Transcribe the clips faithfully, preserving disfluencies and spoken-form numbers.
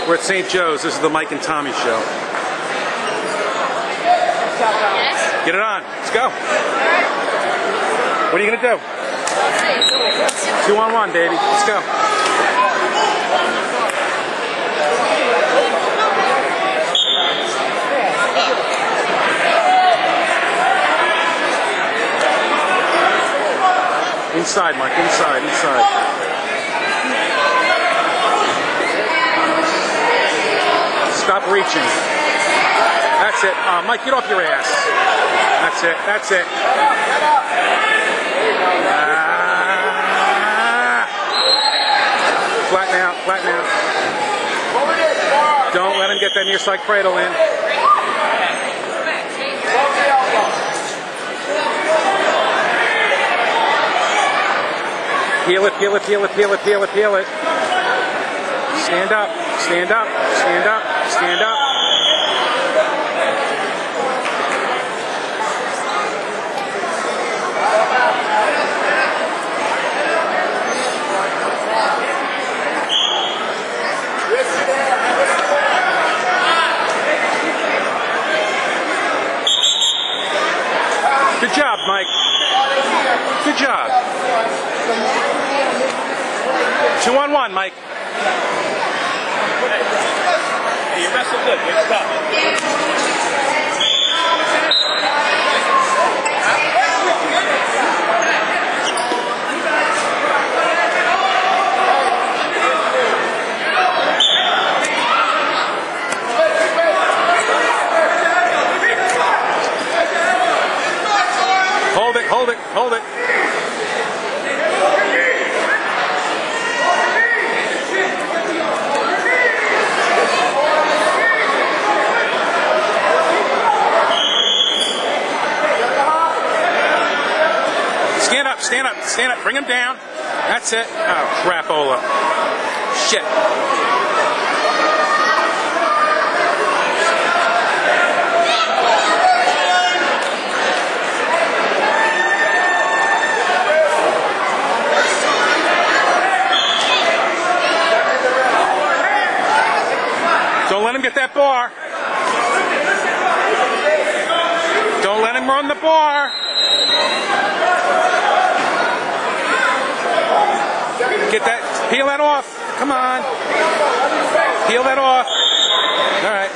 We're at Saint Joe's. This is the Mike and Tommy show. Yes? Get it on. Let's go. What are you going to do? Two on one, baby. Let's go. Inside, Mike. Inside. Inside. Stop reaching. That's it. Uh, Mike, get off your ass. That's it. That's it. Ah. Flatten out. Flatten out. Don't let him get that near side cradle in. Peel it, peel it, peel it, peel it, peel it, peel it. Stand up, stand up, stand up, stand up. Good job, Mike. Good job. Two on one, Mike. Hey, you wrestle good. Good stuff. Hold it, hold it, hold it. Stand up, stand up, stand up. Bring him down. That's it. Oh, crapola. Shit. Don't let him get that bar. Don't let him run the bar. Get that, peel that off. Come on. Peel that off. All right.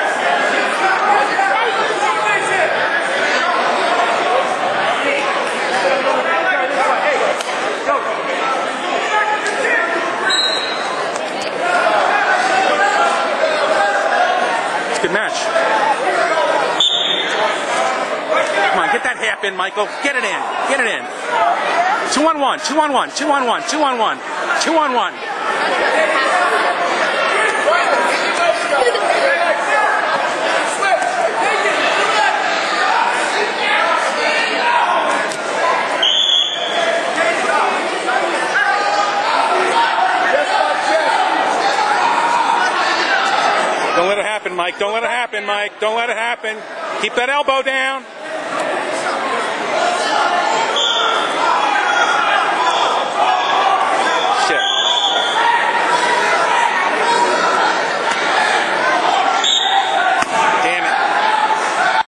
It's a good match. Come on, get that half in, Michael. Get it in. Get it in. Two on one, two on one, two on one, two on one, two on one. Don't let it happen, Mike. Don't let it happen, Mike. Don't let it happen. Keep that elbow down.